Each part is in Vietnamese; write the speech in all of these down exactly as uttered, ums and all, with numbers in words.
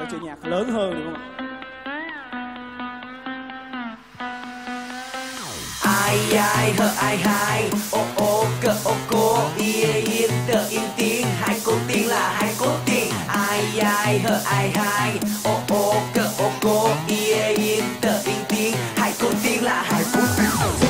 chơi nhạc lớn hơn đúng không ạ? Ai ai hơ ai hai, ô ô cơ ô cô, yên yên tờ yên tiếng, hai cô tiên là hai cô tiên. Ai ai hơ ai hai, ô ô cơ ô cô, yên yên tờ yên tiếng, hai cô tiên là hai cô tiên.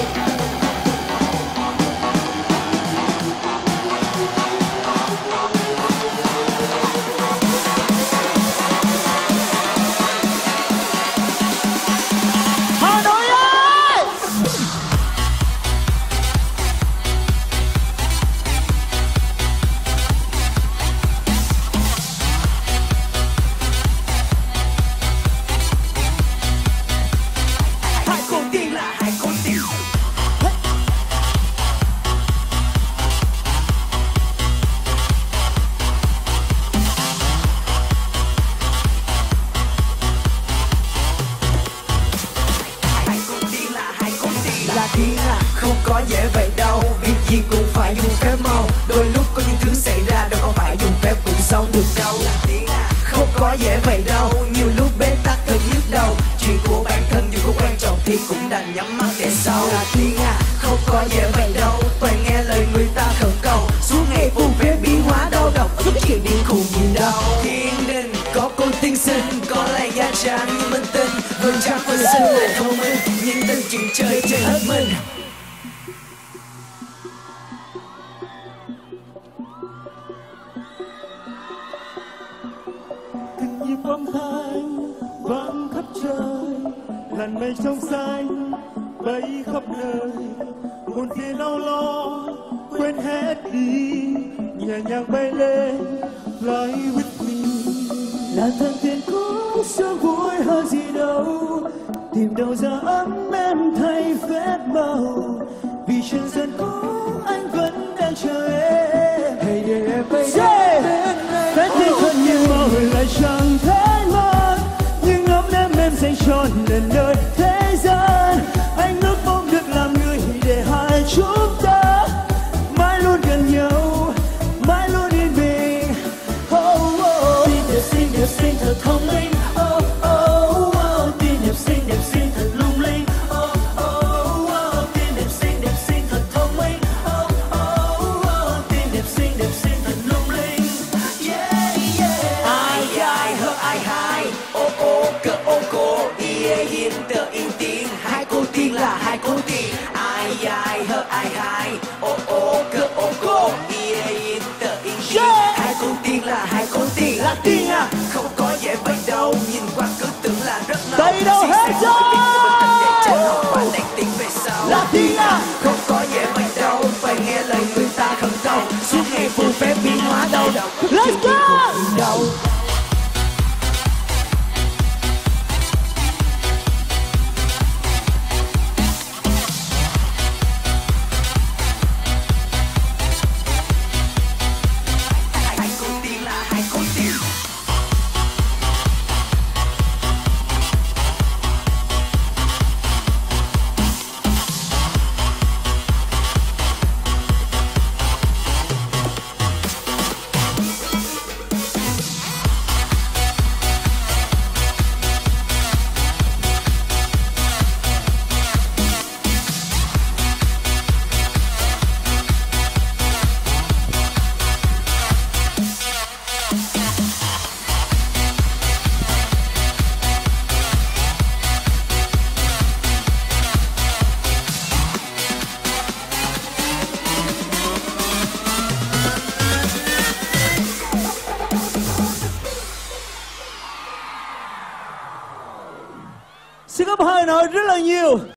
Không có dễ vậy đâu, việc gì cũng phải dùng phép màu. Đôi lúc có những thứ xảy ra đâu có phải dùng phép cũng xong được đâu. Không có dễ vậy đâu, nhiều lúc bế tắc thật nhức đầu. Chuyện của bản thân dù có quan trọng thì cũng đành nhắm mắt để sau. Là tiếng à, không có dễ vậy đâu, toàn nghe lời người ta khẩn cầu. Suốt ngày phù phép biến hóa đau độc, có chuyện điên khùng gì đâu. Thiên đình có cô tiên sinh, có lại da trắng như minh tinh. Vườn trắng và xinh lại thông minh, nhưng tên chuyện chơi chơi hết mình. Từng nhịp âm thanh vang khắp trời, làn mây trong xanh bay khắp nơi. Buồn phiền đau lo quên hết đi, nhẹ nhàng bay lên fly with me. Là thần tiên cũng sướng vui hơn gì đâu, tìm đâu ra ấm em thay phép màu. Vì trên sân cũ anh vẫn đang chờ em, hãy để em bay đến bên anh. Phép thiên thân như màu lại chẳng thấy mất, nhưng ấm em em dành trọn lần đời thế gian. Anh ước mong được làm người để hai chúng ta mãi luôn gần nhau, mãi luôn yên bình. Oh, oh. Tim đẹp xinh đẹp xinh thật thông minh. Oh, oh, oh. Tim đẹp xinh đẹp xinh thật lung linh. Oh, oh, oh. Tim đẹp xinh đẹp xinh thật thông minh. Oh, oh, oh. Tim đẹp xinh đẹp xinh thật lung linh. Yeah, yeah. Ai ai hơ ai hai, ô ô cơ ô cô, yên yên tờ yên tiếng, hai cô tiên là hai cô tiên. Ai ai hơ ai hai, ô ô cơ ô cô, yên yên tờ yên tiếng, hai cô tiên là hai cô tiên. Là tiên à, không có dễ vậy đâu, nhìn qua cứ tưởng là rất lâu. Đây đâu hết rồi. Là tiên à, không có dễ vậy đâu, phải nghe lời người ta khẩn cầu. Suốt ngày phù phép biến hóa đau đầu. Let's go. Xin cảm ơn Hà Nội rất là nhiều.